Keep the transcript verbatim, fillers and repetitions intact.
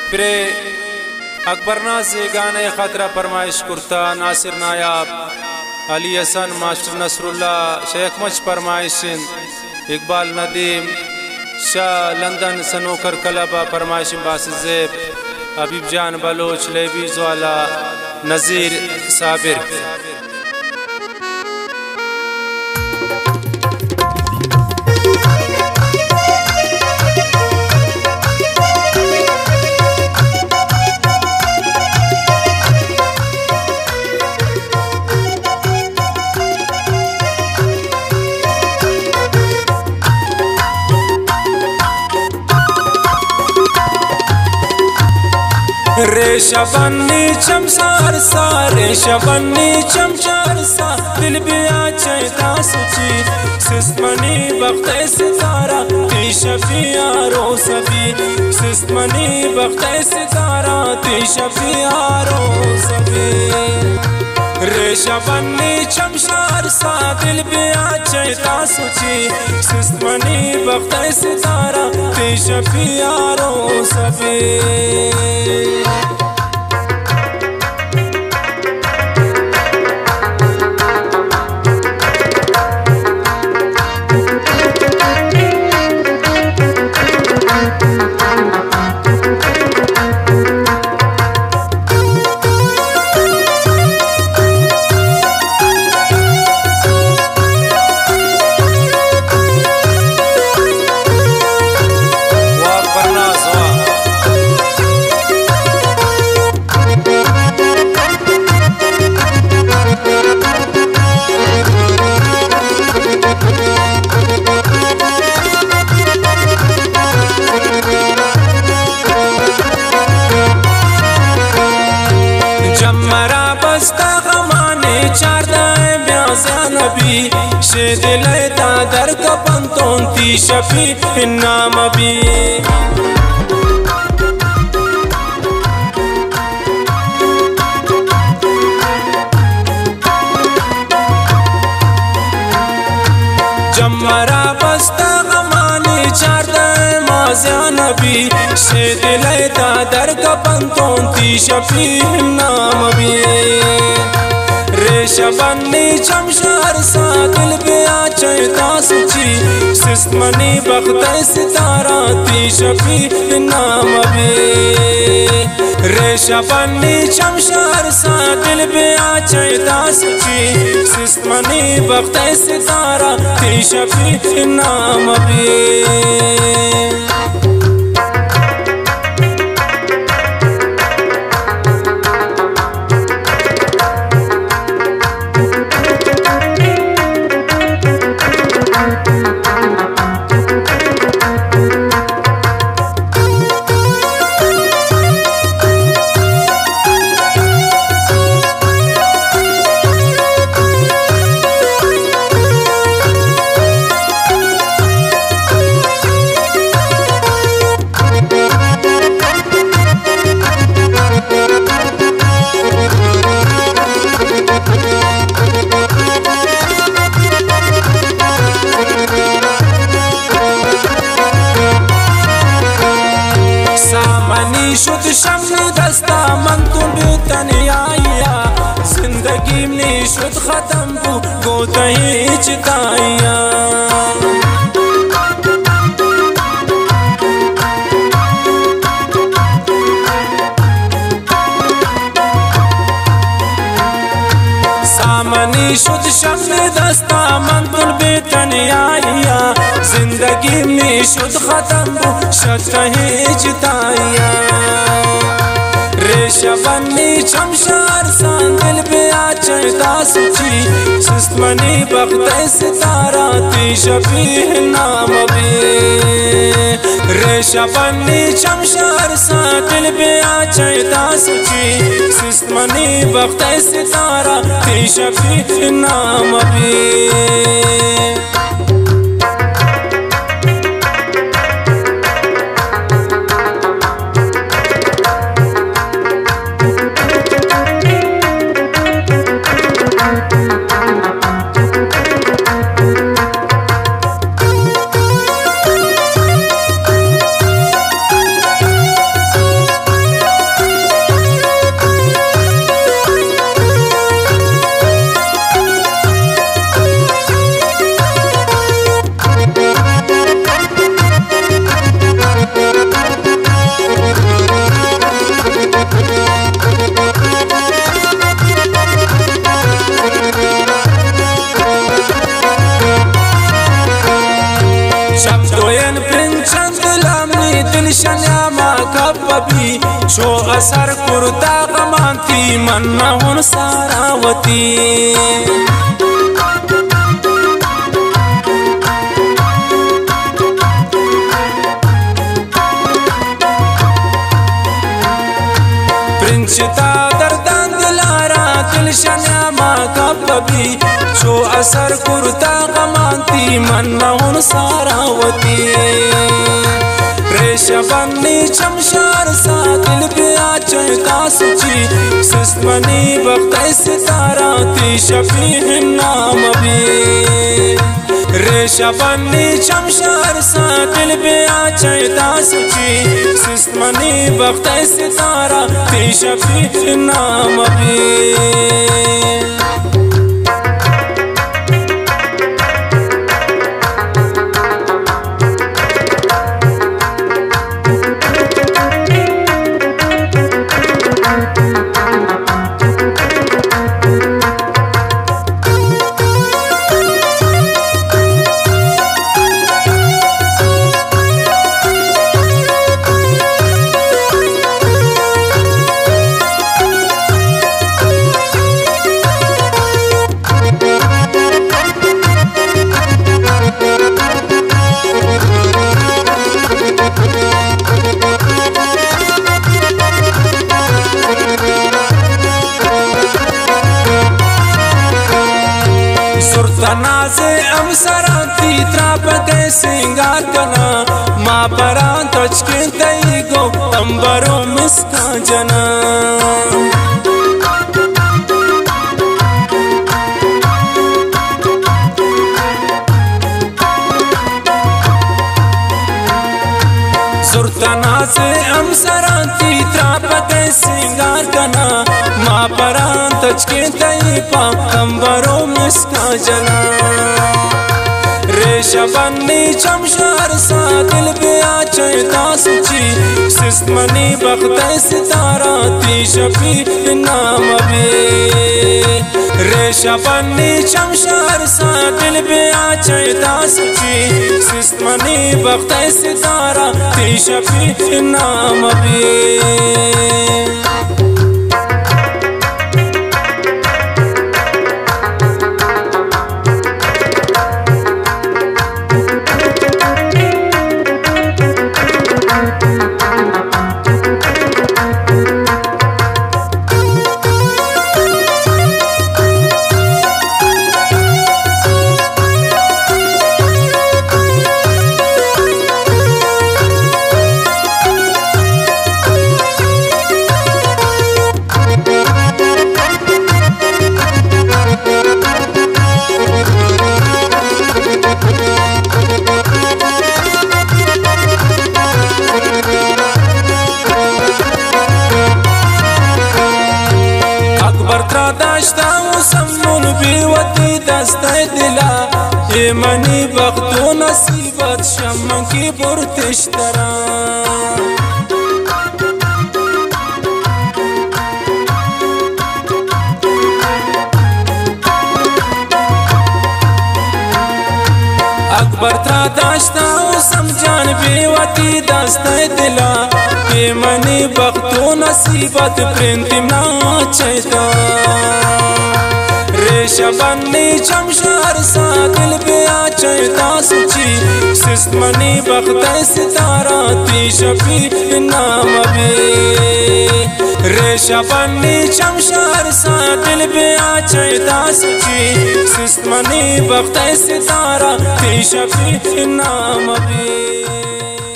Pray अकबरना से गाने खतरा फरमाइश कुर्ता नासिर नायाब अली हसन मास्टर नसरुल्ला शेख मच फरमाइश इकबाल नदीम शाह लंदन सनोकर कलबा फरमाइश बासजेब हबीब जान बलोच लेबीज वाला नज़ीर साबिर। रेशा बन्नी चमसार सा रेशा बन्नी चमचार सा दिल बिया चैता सुची सिस्मनी बख्ते सितारा ती शफिया रो सभी सिस्मनी बख्ते सितारा ती शफिया रो सभी। रेशा बन्नी चमशार सा दिल बिया चैता सुची सिस्मनी बख्ते सितारा ती शफिया रो सभी। शेदिल दादर का पंतों ती शफी नाम भी जमरा बस्ता गमानी चार माज़िया नबी शेदिल दादर का पंतों ती शफी नाम भी। रेशा बन्नी चमशार सा दिल बिया चैता सुची सिस्मनी बख्ते सितारा ती शफी नाम भी। रेशा बन्नी चमशार सा दिल बिया चैता सुची सिस्मनी बख्ते सितारा ती शफी नाम भी। शुद्ध शम्न दस्ता मन तुम तनिया जिंदगी में शुद्ध खत्म बु गोतही चिताइया सामनी शुद्ध शम्न दस्ता मन तुम तनिया जिंदगी में शुद्ध खत्म बु शतही चिताइया। रेशा बन्नी चमशार सा दिल बिया चैता सुची सिस्मनी बख्ते सितारा ती शफी नाम भी। रेशा बन्नी चमशार सा दिल बिया चैता सुची सिस्मनी बख्ते सितारा ती शफी नाम भी। شنیاما کببی شو اثر کرتا غمانتی من نهون ساراوتی پرنچتا دردان دلارا دل شنیاما کببی شو اثر کرتا غمانتی من نهون ساراوتی ریش بنی چمشار سا دل بیا چہتا سچی سستمنی وقت ستارہ تی شفیع نام بھی ریش بنی چمشار سا دل بیا چہتا سچی سستمنی وقت ستارہ تی شفیع نام بھی तनाज़े हम सरांती त्राप के सिंगार कना माँ परां तचके तई गो तंबरो मिसका जना तनाज़े हम सरांती त्राप के सिंगार कना माँ परां तचके तई पा तंबरो मिसका जना रेश बन्नी चमशार सा दिल बया चहता सची सिस्मनी बख्त सितारा ती शफीक नाम भी रेश बन्नी चमशार सा दिल बया चहता सची सिस्मनी बख्त सितारा ती शफीक नाम भी दिला ये मनी बख्तो नसीबत शम की बुरतिश्तरा अकबर था दाश्ता समझान बेवती दस्ते दिला ये मनी बख्तो नसीबत प्रिंतिमना चैता रेश बन्नी चमशार सा दिल बया चहता सची सिस्मनी बख्त सितारा ती शफीक नाम भी रेश बन्नी चमशार सा दिल बया चहता सची सिस्मनी बख्त सितारा ती शफीक नाम भी।